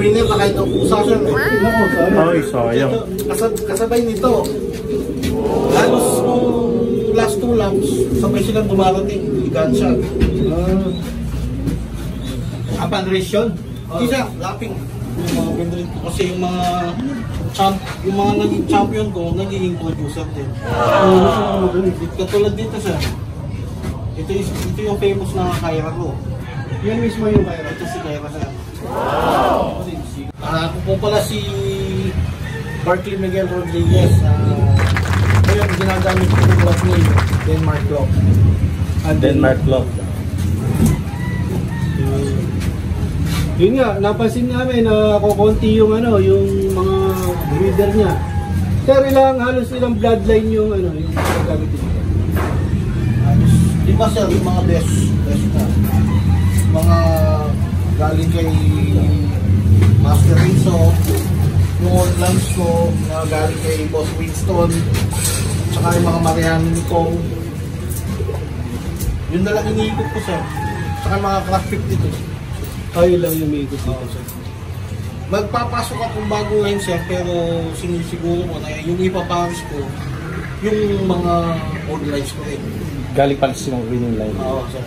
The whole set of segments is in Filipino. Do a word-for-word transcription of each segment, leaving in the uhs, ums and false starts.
winner na kahit ang pusa siya. Ay, sayang. Kasab kasabay nito. Halos nung last two laps, sabay silang dumarating. Igan siya. Apan race yun? Hindi siya, lapping. Yung mga vendor kasi yung mga champ, yung mga naging champion ko, nagiging producer din. Uh, katulad dito siya. Ito, ito yung famous na Kyra ko. Yan mismo yung Kyra. Ito si Kyra siya. Wow! Uh, ako po pala si Barkley Miguel Rodriguez. Uh, ngayon, ginagamit ko yung block name, Denmark Block. And Denmark Block. Yun nga, napansin namin na kukunti yung ano, yung mga breeder niya. Pero ilang halos ilang bloodline yung ano, yung gamit niya. Halos, di ba sir, yung mga best, best na. Mga galing kay Master Rizzo, yung online ko, na galing kay Boss Winston, tsaka yung mga Mariano Kong. Yun na lang iniikot ko sir. Tsaka mga craft fifty-two. Ayun lang yung may ikot dito sir. Magpapasok akong bagong line sir, pero sinisiguro ko na yung ipaparis ko, yung mga old lines ko rin. Galing pala sa mga winning line. Oo sir.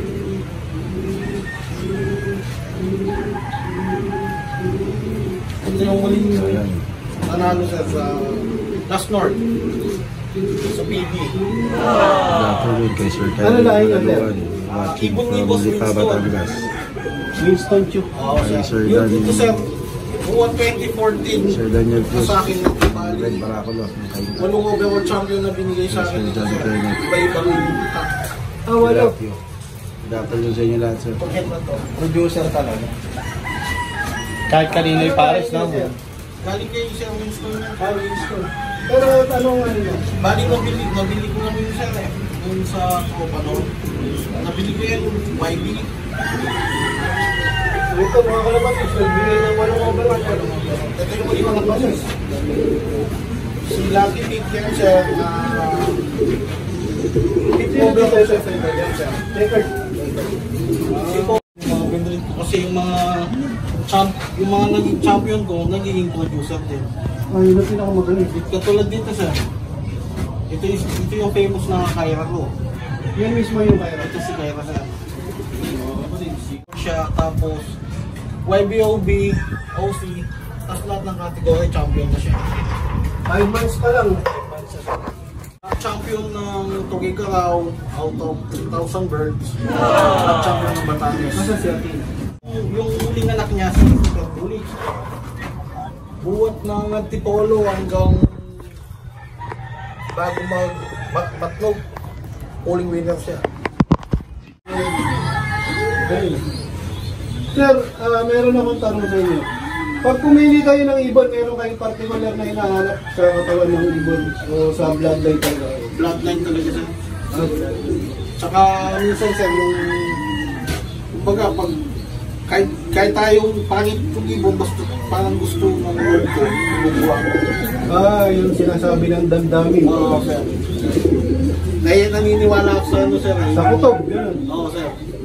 Ito yung muling nanalo sir sa Last North sa P B. Afternoon kay Sir Ano lang yun sir? Watching from Lipa, Batangas. Winston Chu. Oo Kay sir. Sir Yun, Daniel. ito sir, buwan twenty fourteen. Sir Daniel Cruz. Sa akin, Red bali. Baraculo. Walong overall champion na binigay sa akin. Sir Johnny Kernel. Iba-ibang cut. Ah, wala. Good afternoon sa inyo lahat, sir. Pagkat na to. Producer talaga. Kahit kanino yung pares na. Galing kay Sir Winston yan. Ah, Winston. Pero tanong ano na? Bali nabili, nabili ko na yung sir eh. Yung sa Copanor. Nabili ko yan, Y B. Ito mga kalabatis, nagbigay ng walong overall. Ito yung ibang nagpasos. Si Lucky Pete yan sir. Pete overall sir. Record. Kasi po, mga vendor ko kasi yung mga champ, yung mga naging champion ko, nagiging producer din. Ayun na pinakamagaling. Katulad dito sir. Ito, ito yung famous na Kyra ko. Yan mismo yung Kyra. Ito si Kyra sir. Siya, tapos Y B O B, O C, tapos lahat ng category, champion na siya. Five months pa lang. Champion ng Tugigaraw out of three thousand birds. At champion ng Batangas. Masa si Atin? Yung huling anak niya, si Super Bully. Buwat ng Antipolo hanggang bago mag mat matlog, polling winner siya. Okay. Sir, uh, meron akong tanong sa inyo. Pag pumili kayo ng ibon, meron kayong particular na hinahanap sa katawan ng ibon o sa bloodline talaga? Bloodline talaga siya. Tsaka minsan sir, yung kumbaga pag kahit, kahit tayong pangit yung ibon, basta parang gusto ng word ko, bubuha ko. Ah, yung sinasabi ng damdamin. Oo sir. Dahil naniniwala ako sa ano sir. Sa kutob, gano'n. Oo sir.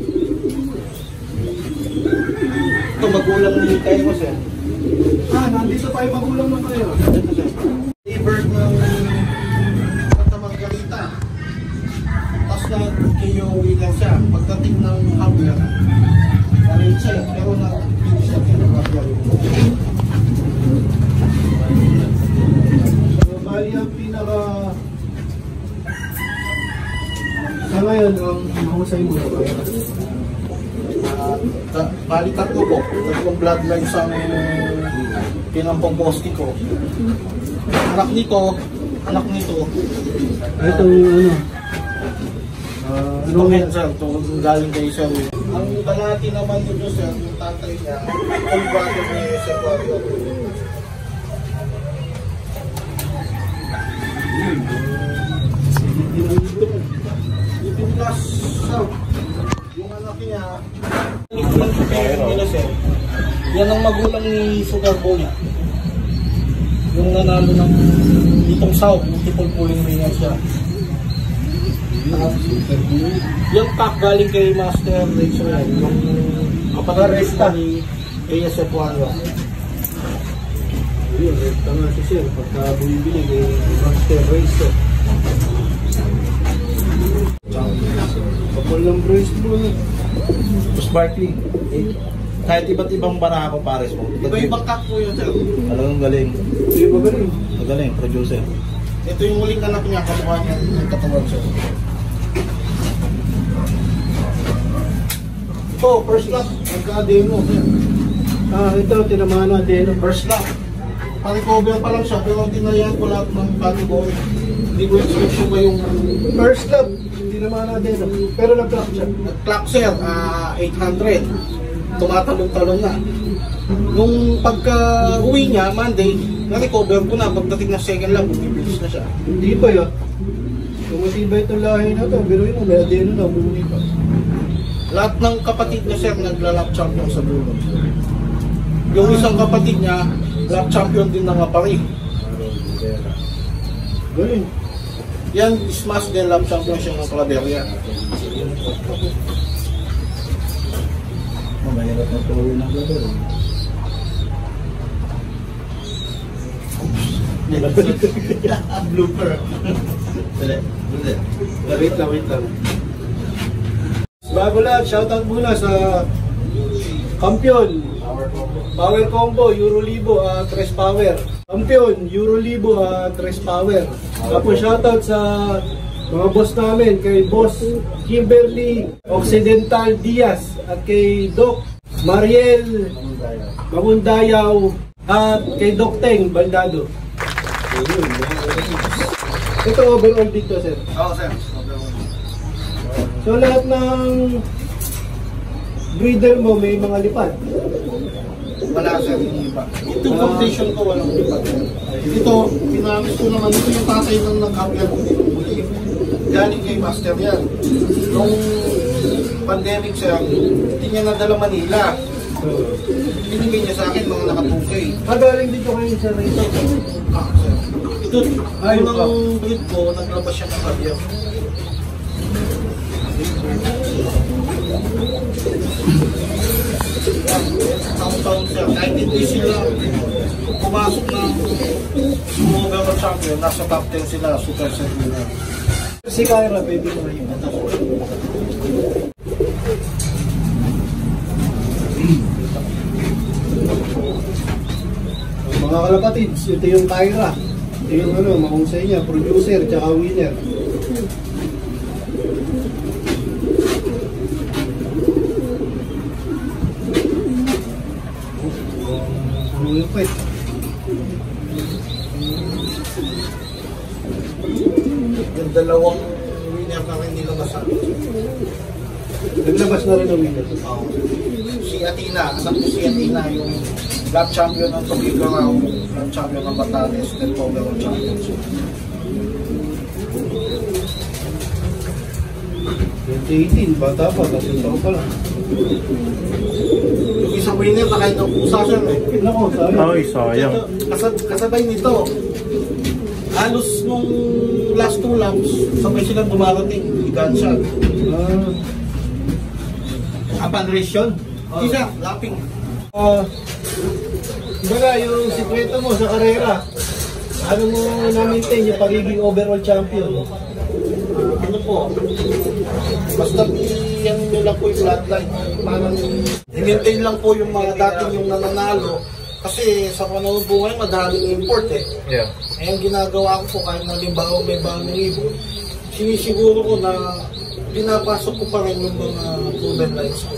Ito magulang ni kayo sir. Ah, nandito tayo magulang na tayo. Ito sir. A-bird ng Santa Margarita. Tapos na K O lang siya. Pagdating ng hapon, narin siya. Pero na-pili siya pinag-hapon. So, bali ang pinaka... Sa ngayon, ang mahusay mo na ba? Uh, bali tatlo po. Tatlong bloodlines ang pinampamposti ko. Anak nito, anak nito. Itong ano? Uh, Ano yan sir? Ito galing kay sir. Ang kalahati naman dito sir, yung tatay niya, full brother ni Sir Wario. Yung plus sir, yung anak niya, yung nila sir, yan ang magulang ni Sugar Boy. Yung nanalo ng itong South, multiple pulling winner siya. Yung pack galing kay Master Rachel, yung kapag-aresta ni A S F one. Yun, rekta nga si sir. Pagka bumibili, may master race to. Kapal ng brace mo na. Boss Barkley, eh, kahit iba't ibang barako pares mo. Iba-ibang cut po yun, sir. Alam mo, galing. Hindi ba galing? Magaling, producer. Ito yung huling anak niya, kamukha niya ng katawan, sir. Ito, first lap. Nagka-demo, sir. Ah, ito, tinamaan na din. First lap. Pa-recover pa lang siya, pero tinayan ko lahat ng category. Hindi ko expect ba yung First lap, tinamaan na din. Pero nag-clock siya. clock, sir, ah, eight hundred. Tumatalong-talong na. Nung pagka-uwi niya, Monday, na-recover ko na. Pagdating ng second lap, bumibilis na siya. Hindi pa yun. Tumatibay itong lahi na to. Pero yun, may adeno na, bumuli pa. Lahat ng kapatid niya, sir, nagla-lap champion sa dulo. Yung isang kapatid niya, lap champion din ng Apari. Galing. Yan, smash din lap champion siya ng Claveria. Mahirap na tuloy ng gado. Blooper. Wait lang, wait lang. Bago lahat, shoutout muna sa Kampiyon, Power Combo, Eurolibo, uh, Tres Power. Kampiyon, Eurolibo, uh, Tres Power. Tapos shoutout sa mga boss namin, kay Boss Kimberly Occidental Diaz at kay Doc Mariel Mamundayaw at kay Doc Teng Baldado. Ayun. Ito overall dito, sir. Oo, sir. So lahat ng breeder mo may mga lipad. Wala, sir, yung iba. Ito yung foundation ko, walang iba. Ito, pinamis ko naman, ito yung tatay ng nag-upload ko dito. Galing kay Master yan. Nung pandemic, sir, hindi niya nadala Manila. Binigay niya sa akin mga nakatukay. Ah, galing dito kayo sa rito. Ah, sir. Ito, Ay, unang breed ko, naglabas siya ng kabya. Taon-taon, sir. Kahit hindi sila pumasok ng World Champion, nasa top ten sila, super set nila. Si Kyra, baby mo yun. Mga kalapatids, ito yung Kyra. Ito yung ano, mahusay niya, producer, tsaka winner. Lupit. Yung dalawang winner na rin nilabas sa akin. Naglabas na rin ang winner. Oh. Si Athena, anak ko si Athena, yung lap champion ng Tobigaraw, lap champion ng Batanes, then overall championship. twenty eighteen, bata pa, kasi ito pa lang. Yung isang winner na kahit ang pusa siya eh. Nako, sayang. Ay, sayang. Kasab kasabay nito. Halos nung last two laps, sabay silang dumarating. Ikan siya. Ah, Apan race yun? Isa, lapping. ah, baga, yung sikreto mo sa karera, ano mo na-maintain yung pagiging overall champion? Ano po? Basta yan nyo lang po yung flatline. Parang i-maintain lang po yung mga dating yung nananalo. Kasi sa panahon po ngayon, madaming import eh. Yeah. Eh, ang ginagawa ko po kahit nalimbawa may bagong ibon, sinisiguro ko na pinapasok ko pa rin yung mga proven lines ko.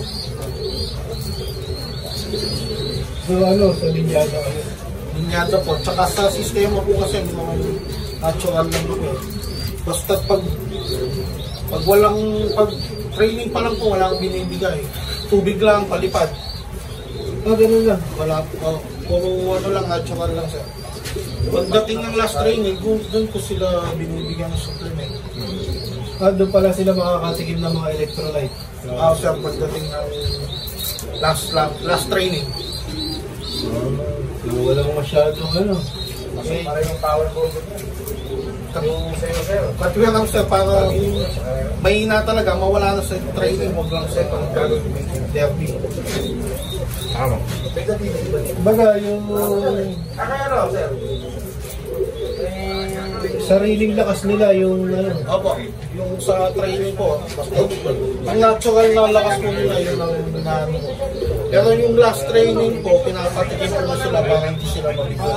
So ano, sa linyada kayo? Linyada po. Tsaka sa sistema po kasi mga natural lang po eh. Basta pag pag walang, pag training pa lang po, walang binibigay. Tubig lang, palipad. Ah, ganun lang. Wala po. Puro ano lang, natural lang sir. Pagdating ng last training, doon doon ko sila binibigyan ng supplement. Ah, doon pala sila makakatikim ng mga electrolyte. Ah, sir, pagdating ng last lap, last training. Uh, walang masyadong ano. Kasi para yung power ball. Particular lang sir, para mahina talaga, mawala na sa training, huwag lang sir, pang gagawin derby. Tama. Baga, yung sariling lakas nila, yung ano. Opo, yung sa training po, basta ang natural na lakas po nila, yun ang namin ko. Pero yung last training po, pinapatikin ko na sila para hindi sila mabigo.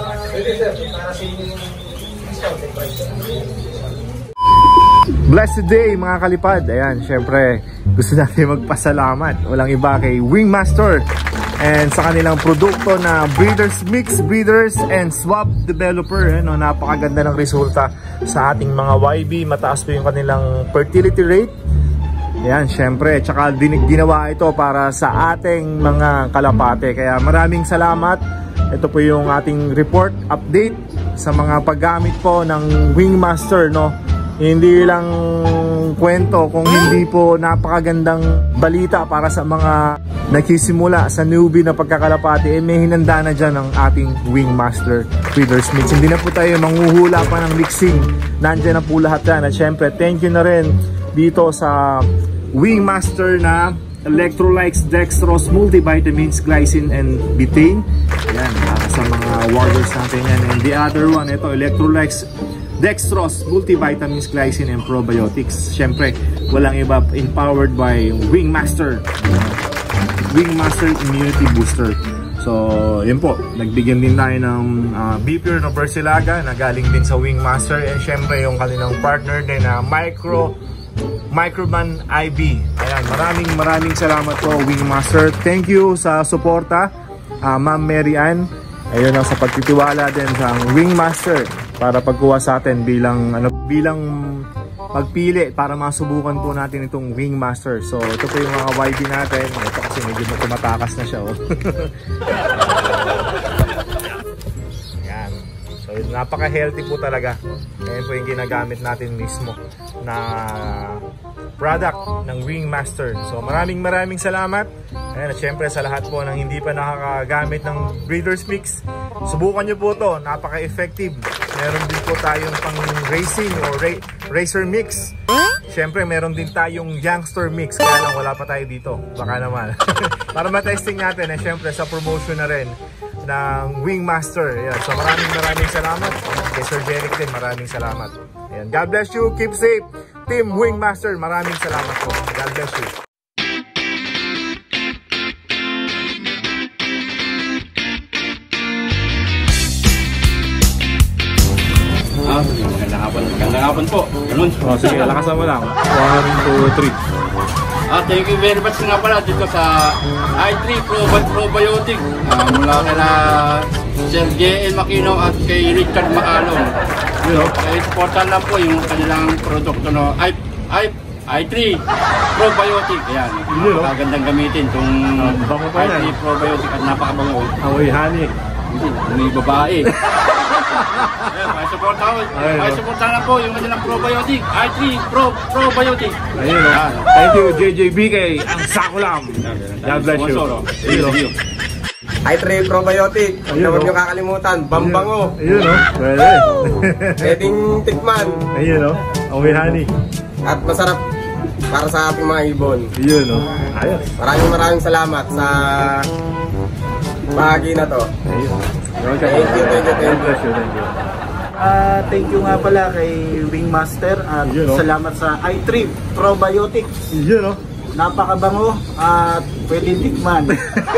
Blessed day mga kalipad. Ayan, syempre gusto natin magpasalamat. Walang iba kay Wingmaster and sa kanilang produkto na Breeders Mix, Breeders and Swap Developer. Ano, napakaganda ng resulta sa ating mga Y B. Mataas po yung kanilang fertility rate. Ayan, syempre, tsaka din, ginawa ito para sa ating mga kalapate. Kaya maraming salamat. Ito po yung ating report update sa mga paggamit po ng Wingmaster, no? Hindi lang kwento kung hindi po napakagandang balita para sa mga nagsisimula sa newbie na pagkakalapate. Eh, may hinanda na dyan ang ating Wingmaster Breeders Mix. Hindi na po tayo manghuhula pa ng mixing. Nandyan na po lahat yan. At syempre, thank you na rin dito sa Wingmaster na Electrolytes, Dextrose, Multivitamins, Glycine and Betaine. Yan, para sa mga warders natin yan. And the other one, ito, Electrolytes, Dextrose, Multivitamins, Glycine and Probiotics. Syempre, walang iba, empowered by Wingmaster. Wingmaster Immunity Booster. So, yun po, nagbigyan din tayo ng uh, Beeper no Versilaga na galing din sa Wingmaster. And syempre, yung kanilang partner din na Micro Microban I B. Ayan, maraming maraming salamat po Wingmaster. Thank you sa suporta, uh, Ma'am Mary Ann. Ayun ang sa pagtitiwala din sa Wingmaster para pagkuha sa atin bilang ano bilang pagpili para masubukan po natin itong Wingmaster. So ito po yung mga Y B natin. Ito kasi medyo tumatakas na siya, oh. Ayan. So napaka-healthy po talaga. Ayan po yung ginagamit natin mismo na product ng Wingmaster. So maraming maraming salamat. Ayan, at syempre sa lahat po ng hindi pa nakakagamit ng Breeders Mix, subukan nyo po to, napaka-effective. Meron din po tayong pang racing o ra racer mix. Syempre meron din tayong youngster mix, kaya lang wala pa tayo dito, baka naman. Para ma-testing natin, eh, syempre sa promotion na rin ng Wingmaster. Ayan, so maraming maraming salamat. Kay Sir Jeric din, maraming salamat. Ayan, God bless you, keep safe Team Wingmaster, maraming salamat po. God bless you. Ah, magandang hapon. Magandang hapon po. Ganun. Oh, sige, lakasan mo lang. one, two, three. Ah, thank you very much nga pala dito sa I three Pro Probiotic. Ah, mula kay Sir J N Makino at kay Richard Macalon. You know, kaya supportan lang po yung kanilang produkto no. I I I three Probiotic. Ayan. Napakagandang gamitin itong I three Probiotic at napakabango. Amoy honey. May babae. Ayan, may supportan ko. May supportan lang po yung kanilang probiotic. I three Pro Probiotic. Ayun, no? Thank you, J J B K. Ang sakulam. God bless you. Ayun, no? I three Probiotic. Huwag niyo kakalimutan. Bambango. Ayun, no? Pwede. Pwedeng tikman. Ayun, no? Amoy honey. At masarap para sa ating mga ibon. Ayun, no? Ayos. Maraming maraming salamat sa bahagi na to. Ayun. Thank you, thank you, thank you. Thank you. Uh, thank you nga pala kay Wingmaster at Yun, no? salamat sa I three Probiotics. Yun, no? Napakabango at pwede tikman.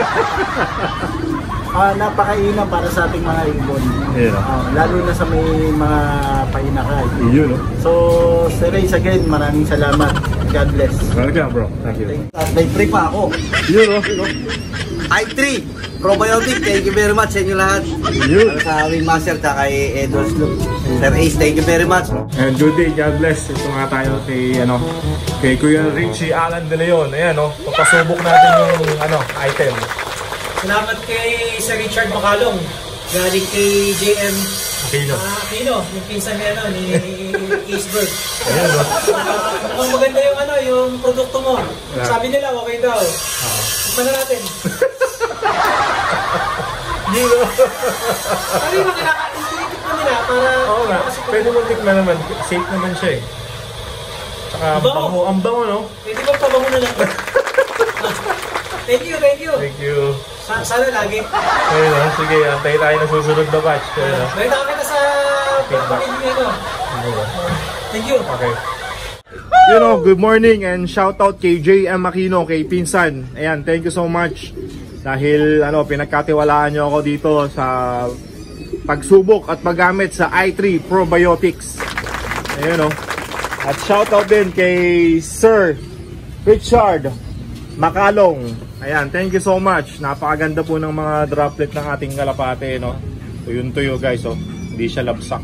uh, napakainam para sa ating mga ibon. Yun, no? Uh, lalo na sa may mga painakay. Yun, no? So, Sir Reyes, again, maraming salamat. God bless. Welcome, bro. Thank you. At may free pa ako. Yun, no? I three Probiotic, thank you very much sa inyo lahat. Yun. Sa Wingmaster at kay Edwards Loop. Sir Ace, thank you very much. And good day, God bless. Ito nga tayo kay, ano, kay Kuya Richie Alan De Leon. Ayan, no? Papasubok natin yung, ano, item. Salamat kay Sir Richard Macalong. Galing kay J M Aquino. Ah, Aquino, yung pinsan niya, ano, ni Eastburg. Ayan, no? Uh, mukhang maganda yung, ano, yung produkto mo. Sabi nila, okay daw. Gusto na natin. Hindi mo. Sabi mo, kinakain. nila para... Oo nga, pwede mo tikman naman. Safe naman siya eh. Saka Ang bango. bango, ang bango no? Eh, di ba pabango na lang? Thank you, thank you. Thank you. Sa sana lagi. Ayun no, sige, antay tayo ng susunod na batch. Ayun no. May nakakita na sa pagpapilin ano. Thank you. Okay. You know, good morning and shout out kay J M Aquino, kay Pinsan. Ayan, thank you so much. Dahil ano, pinagkatiwalaan nyo ako dito sa pagsubok at paggamit sa i three Probiotics. Ayun no. At shout out din kay Sir Richard Macalong. Ayan, thank you so much. Napakaganda po ng mga droplet ng ating kalapate, no? Tuyong-tuyo guys, oh. Hindi siya lapsak.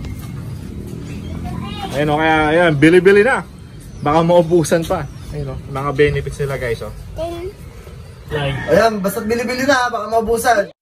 Ayun, oh, kaya ayan, bili-bili na. Baka maubusan pa. Ayun, oh, mga benefits nila guys, oh. Ayan, basta't bili-bili na, baka maubusan.